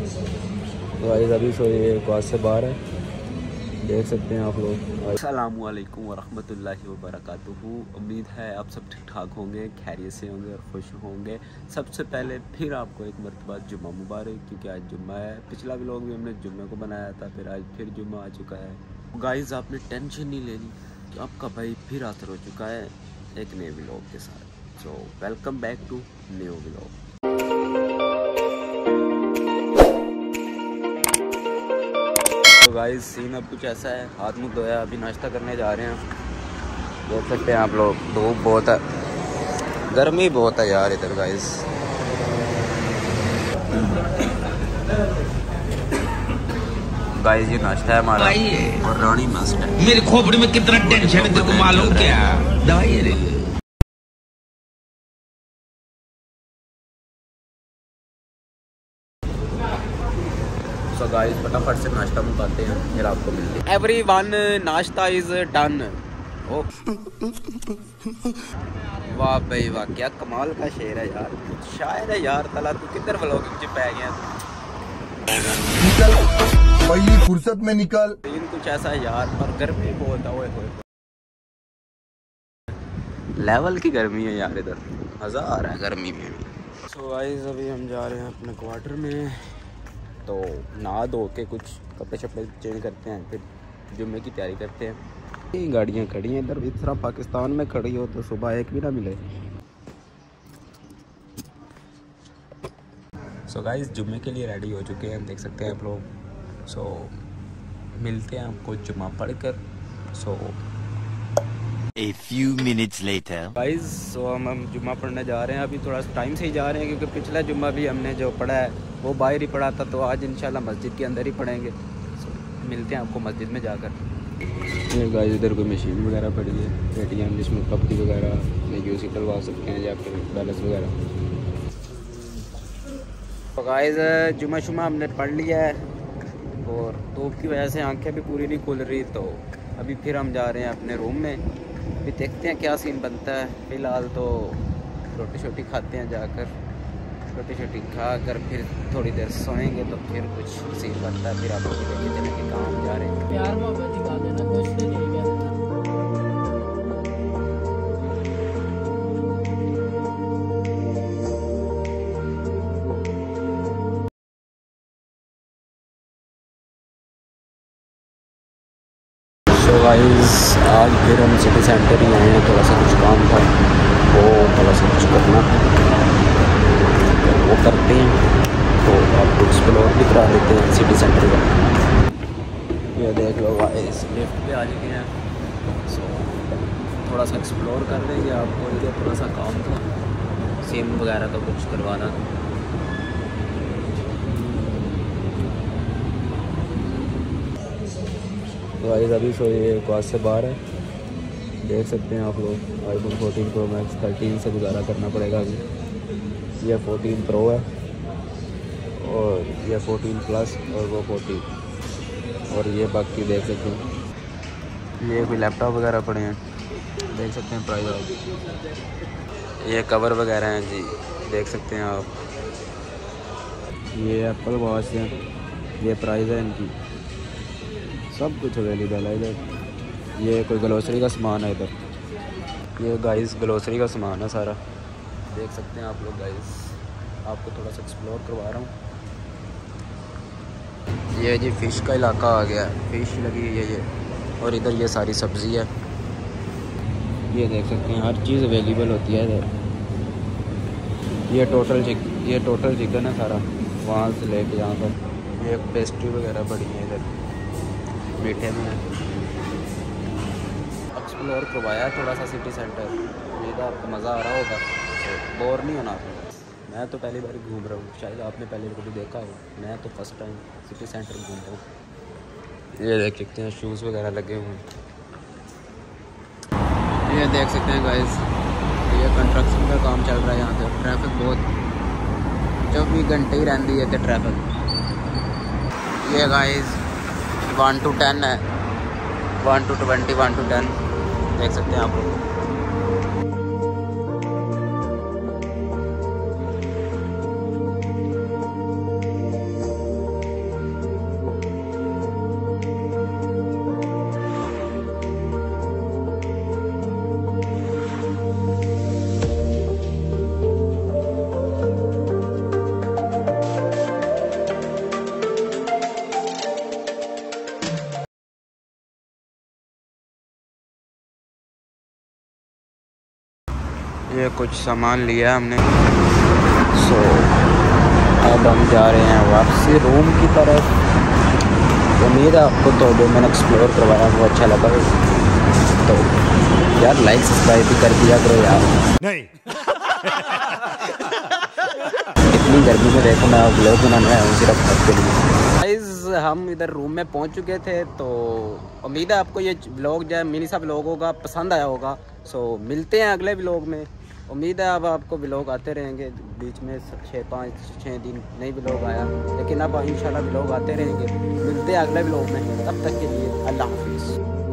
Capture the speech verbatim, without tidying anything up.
Guys अभी सोए class से बाहर है, देख सकते हैं आप लोग। अस्सलामु अलैकुम वरहमतुल्लाहि वबरकातुहू। उम्मीद है आप सब ठीक ठाक होंगे, खैरियत से होंगे और खुश होंगे। सबसे पहले फिर आपको एक मरतबा जुम्मा मुबारक, क्योंकि आज जुम्मा है। पिछला व्लॉग भी हमने जुम्मे को बनाया था, फिर आज फिर जुम्मा आ चुका है। गाइस आपने टेंशन नहीं लेनी कि आपका भाई फिर हाजिर हो चुका है एक नए व्लॉग के साथ। So welcome back to new vlog. तो गाइस सीन अब कुछ ऐसा है, हाथ मुँह धोया, अभी नाश्ता करने जा रहे हैं। देख सकते हैं आप लोग, धूप बहुत है, गर्मी बहुत है यार इधर गाइस। गाइस ये नाश्ता है हमारा और रानी मस्त है। मेरे खोपड़ी में कितना टेंशन है तेरे को मालूम क्या? दवाई है। सो गाइस फटाफट से नाश्ता मुकाते हैं, फिर आपको मिलते हैं। एवरीवन नाश्ता इज डन। वाह भाई वाह, क्या कमाल का शेर है यार, शायर है यार। तला तू किधर व्लॉगिंग च पै गया? निकल पहली फुर्सत में निकल। दिन कुछ ऐसा है यार, और गर्मी बहुत है। ओए होए लेवल की गर्मी है यार इधर, मज़ा आ रहा है गर्मी में भी। सो गाइस अभी हम जा रहे हैं अपने क्वार्टर में, तो नहा धो के कुछ कपड़े शपड़े चेंज करते हैं, फिर जुम्मे की तैयारी करते हैं। ये गाड़ियाँ खड़ी हैं इधर, इस तरह पाकिस्तान में खड़ी हो तो सुबह एक भी ना मिले। सो so गाइस जुम्मे के लिए रेडी हो चुके हैं, देख सकते हैं आप लोग। सो so, मिलते हैं आपको जुम्मा पढ़कर। So A few minutes later. Guys so हम हम जुम्मा पढ़ने जा रहे हैं। अभी थोड़ा टाइम से ही जा रहे हैं, क्योंकि पिछला जुम्मा भी हमने जो पढ़ा है वो बाहर ही पढ़ा था, तो आज इंशाल्लाह मस्जिद के अंदर ही पढ़ेंगे। so, मिलते हैं आपको मस्जिद में जाकर। ये गाइस इधर कोई मशीन वगैरह पड़ी है, एटीएम, जिसमें कपड़ी वगैरह यूसी डलवा सकते हैं या फिर बैलेंस वगैरह। तो गाइस जुम्मा शुमा हमने पढ़ लिया है, और धूप की वजह से आंखें भी पूरी नहीं खुल रही, तो अभी फिर हम जा रहे हैं अपने रूम में। अभी देखते हैं क्या सीन बनता है। फ़िलहाल तो रोटी शोटी खाते हैं जाकर, रोटी शोटी खा कर फिर थोड़ी देर सोएंगे, तो फिर कुछ सीन बनता है, फिर आप लोग लेके चलेंगे कहाँ जा रहे हैं। प्यार मोहब्बत दिखा देना, कुछ नहीं क्या देना। तो गाइस आज फिर हम सिटी सेंटर ही आए हैं, थोड़ा सा कुछ काम था, वो थोड़ा सा कुछ करना वो करते हैं, तो आपको एक्सप्लोर भी करा देते हैं सिटी सेंटर का। ये देख लो गाइस लिफ्ट पे आ चुके हैं। सो थोड़ा सा एक्सप्लोर कर देंगे आपको। इधर थोड़ा सा काम था, सिम वगैरह तो कुछ करवाना था। गाइस अभी सोए क्लास से बाहर है, देख सकते हैं आप लोग। IPhone fourteen pro max thirteen से गुजारा करना पड़ेगा अभी। यह फोर्टीन प्रो है, और यह फोर्टीन प्लस, और वो फोर्टीन, और ये बाकी देख सकते हैं। ये कोई लैपटॉप वगैरह पड़े हैं, देख सकते हैं प्राइस। ये कवर वगैरह हैं जी, देख सकते हैं आप। ये एप्पल वॉच है, ये प्राइस है इनकी, सब कुछ अवेलेबल है इधर। ये कोई ग्लोसरी का सामान है इधर, ये गाइस ग्लोसरी का सामान है सारा, देख सकते हैं आप लोग। गाइस आपको थोड़ा सा एक्सप्लोर करवा रहा हूँ। ये जी फ़िश का इलाका आ गया है, फ़िश लगी हुई है ये, और इधर ये सारी सब्ज़ी है। ये देख सकते हैं हर चीज़ अवेलेबल होती है इधर। ये टोटल चिक ये टोटल चिकन है सारा, वहाँ से लेके यहाँ पर। ये पेस्ट्री वगैरह पड़ी है इधर, मीठे में एक्सप्लोर करवाया थोड़ा सा सिटी सेंटर। उम्मीद है आपको मज़ा आ रहा होगा, तो बोर नहीं होना आपको। मैं तो पहली बार घूम रहा हूँ, शायद आपने पहले कभी देखा हो, मैं तो फर्स्ट टाइम सिटी सेंटर घूमता हूँ। ये देख सकते हैं शूज़ वगैरह लगे हुए हैं। ये देख सकते हैं गाइस, ये कंस्ट्रक्शन का काम चल रहा है यहाँ पे। ट्रैफिक बहुत चौबीस घंटे ही रहती है कि ट्रैफिक। ये गाइस वन टू टेन है, one two twenty, one two ten, देख सकते हैं आप लोग। लिए कुछ सामान लिया हमने। सो अब हम जा रहे हैं वापसी रूम की तरफ। उम्मीद है आपको तो जो मैंने एक्सप्लोर करवाया वो अच्छा लगा हो, तो यार लाइक सब्सक्राइब भी कर दिया करो यार। नहीं इतनी गर्मी में देखो मैं व्लॉग बनाने आया हूँ सिर्फ आपके लिए। गाइस हम इधर रूम में पहुँच चुके थे, तो उम्मीद है आपको ये व्लॉग जो है मिनी सा व्लॉग होगा पसंद आया होगा। सो मिलते हैं अगले व्लॉग में। उम्मीद है अब आपको व्लॉग आते रहेंगे, बीच में छः पाँच छः दिन नहीं व्लॉग आया, लेकिन अब इंशाल्लाह व्लॉग आते रहेंगे। मिलते हैं अगले व्लॉग में, तब तक के लिए अल्लाह हाफिज़।